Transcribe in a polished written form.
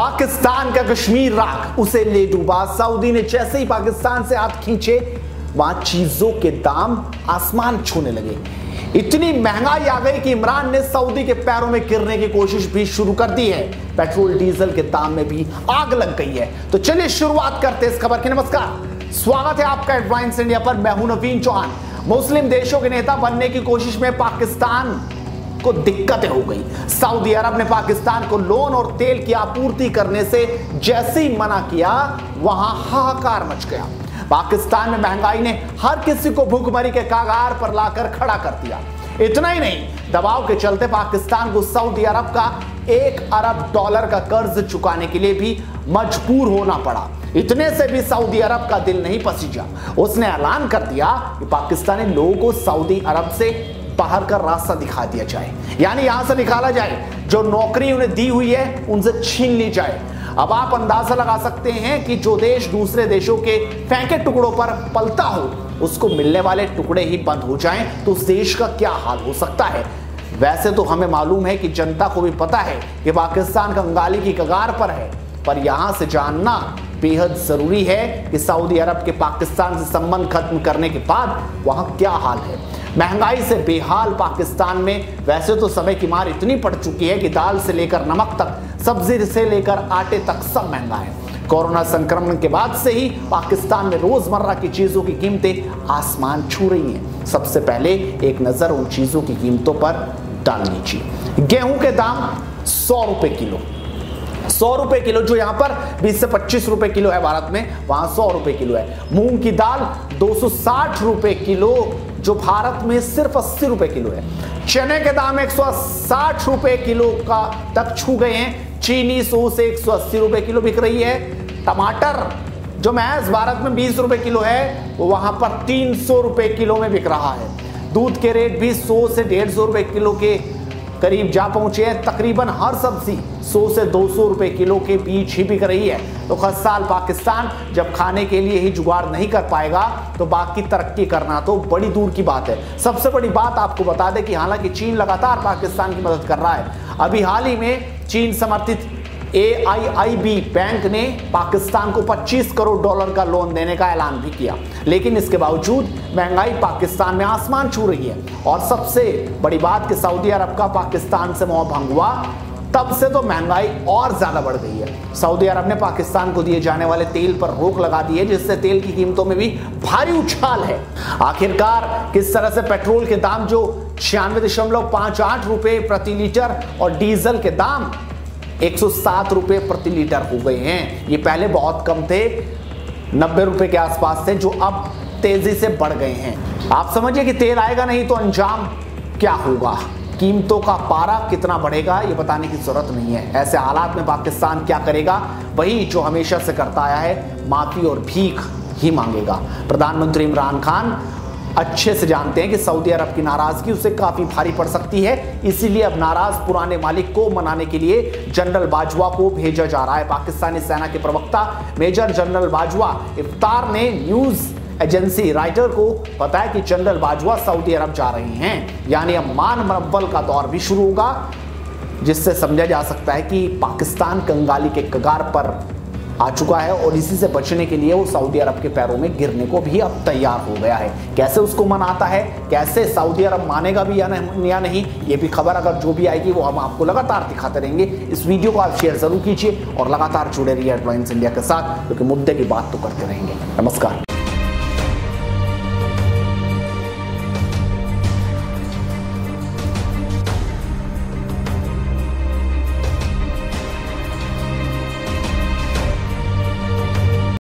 पाकिस्तान का कश्मीर राख उसे ले डूबा। सऊदी ने जैसे ही पाकिस्तान से हाथ खींचे वहां चीजों के दाम आसमान छूने लगे। इतनी महंगाई आ गई कि इमरान ने सऊदी के पैरों में गिरने की कोशिश भी शुरू कर दी है। पेट्रोल डीजल के दाम में भी आग लग गई है। तो चलिए शुरुआत करते हैं इस खबर की। नमस्कार, स्वागत है आपका हेडलाइंस इंडिया पर। मैं हूं नवीन चौहान। मुस्लिम देशों के नेता बनने की कोशिश में पाकिस्तान को दिक्कतें हो गई। सऊदी अरब ने पाकिस्तान को लोन और तेल की आपूर्ति करने से जैसे ही मना किया वहां हाहाकार मच गया। पाकिस्तान में महंगाई ने हर किसी को भूखमरी के कगार पर लाकर खड़ा कर दिया। इतना ही नहीं, दबाव के चलते पाकिस्तान को सऊदी अरब का $1 अरब का कर्ज चुकाने के लिए भी मजबूर होना पड़ा। इतने से भी सऊदी अरब का दिल नहीं पसीजा। उसने ऐलान कर दिया कि पाकिस्तानी लोगों को सऊदी अरब से बाहर का रास्ता दिखा दिया जाए, यानी यहां से निकाला जाए। जो नौकरी उन्हें दी हुई है उनसे छीन ली जाए। अब आप अंदाजा लगा सकते हैं कि जो देश दूसरे देशों के फेंके टुकड़ों पर पलता हो उसको मिलने वाले टुकड़े ही बंद हो जाएं तो उस देश का क्या हाल हो सकता है। वैसे तो हमें मालूम है कि जनता को भी पता है कि पाकिस्तान कंगाली की कगार पर है, पर यहां से जानना बेहद जरूरी है कि सऊदी अरब के पाकिस्तान से संबंध खत्म करने के बाद वहां क्या हाल है। महंगाई से बेहाल पाकिस्तान में वैसे तो समय की मार इतनी पड़ चुकी है कि दाल से लेकर नमक तक, सब्जी से लेकर आटे तक सब महंगा है। कोरोना संक्रमण के बाद से ही पाकिस्तान में रोजमर्रा की चीजों की कीमतें आसमान छू रही हैं। सबसे पहले एक नजर उन चीजों की कीमतों पर डाल लीजिए। गेहूं के दाम 100 रुपए किलो, 100 रुपए किलो, जो यहाँ पर 20 से 25 रुपए किलो है भारत में, वहां 100 रुपए किलो है। मूंग की दाल 260 रुपए किलो, जो भारत में सिर्फ 80 रुपए किलो है। चने के दाम 160 रुपए किलो का तक छू गए हैं। चीनी 100 से 180 रुपए किलो बिक रही है। टमाटर जो महज भारत में 20 रुपए किलो है वो वहां पर 300 रुपए किलो में बिक रहा है। दूध के रेट भी 100 से 150 रुपए किलो के करीब जा पहुंचे हैं। तकरीबन हर सब्जी 100 से 200 रुपए किलो के बीच ही बिक रही है। तो हर साल पाकिस्तान जब खाने के लिए ही जुगाड़ नहीं कर पाएगा तो बाकी तरक्की करना तो बड़ी दूर की बात है। सबसे बड़ी बात आपको बता दें कि हालांकि चीन लगातार पाकिस्तान की मदद कर रहा है। अभी हाल ही में चीन समर्थित AIIB बैंक ने पाकिस्तान को $25 करोड़ का लोन देने का ऐलान भी किया, लेकिन इसके बावजूद महंगाई पाकिस्तान में आसमान छू रही है। और सबसे बड़ी बात कि सऊदी अरब का पाकिस्तान से मोह भंग हुआ, तब से तो महंगाई और ज्यादा बढ़ गई है। सऊदी अरब ने पाकिस्तान को दिए जाने वाले तेल पर रोक लगा दी है, जिससे तेल की कीमतों में भी भारी उछाल है। आखिरकार किस तरह से पेट्रोल के दाम जो 96.58 रुपए प्रति लीटर और डीजल के दाम 107 रुपए प्रति लीटर हो गए हैं। ये पहले बहुत कम थे, 90 रुपए के आसपास थे, जो अब तेजी से बढ़ गए हैं। आप समझिए कि तेल आएगा नहीं तो अंजाम क्या होगा, कीमतों का पारा कितना बढ़ेगा, ये बताने की जरूरत नहीं है। ऐसे हालात में पाकिस्तान क्या करेगा? वही जो हमेशा से करता आया है, माफी और भीख ही मांगेगा। प्रधानमंत्री इमरान खान अच्छे से जानते हैं कि सऊदी अरब की नाराजगी उसे काफी भारी पड़ सकती है। इसीलिए अब नाराज पुराने मालिक को मनाने के लिए जनरल बाजवा को भेजा जा रहा है। पाकिस्तानी सेना के प्रवक्ता मेजर जनरल बाजवा इफ्तार ने न्यूज एजेंसी राइटर को बताया कि जनरल बाजवा सऊदी अरब जा रहे हैं, यानी अब मान मरब्बल का दौर भी शुरू होगा, जिससे समझा जा सकता है कि पाकिस्तान कंगाली के कगार पर आ चुका है और इसी से बचने के लिए वो सऊदी अरब के पैरों में गिरने को भी अब तैयार हो गया है। कैसे उसको मनाता है, कैसे सऊदी अरब मानेगा भी या नहीं, ये भी खबर अगर जो भी आएगी वो हम आपको लगातार दिखाते रहेंगे। इस वीडियो को आप शेयर जरूर कीजिए और लगातार जुड़े रहिए हेडलाइंस इंडिया के साथ, क्योंकि मुद्दे की बात तो करते रहेंगे। नमस्कार।